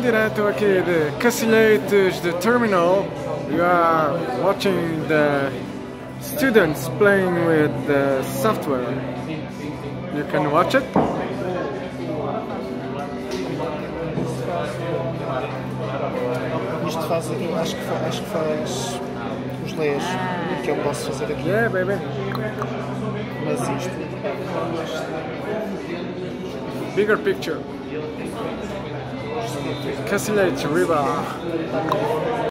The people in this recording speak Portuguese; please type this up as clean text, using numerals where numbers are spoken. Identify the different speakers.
Speaker 1: direto aqui de Cacilhetes de Terminal. We are watching the students playing with the software. You can watch it.
Speaker 2: Isto faz, acho que faz os leis que eu posso fazer aqui.
Speaker 1: Yeah, baby.
Speaker 2: Mas isto.
Speaker 1: Bigger picture. Cacilhetes River.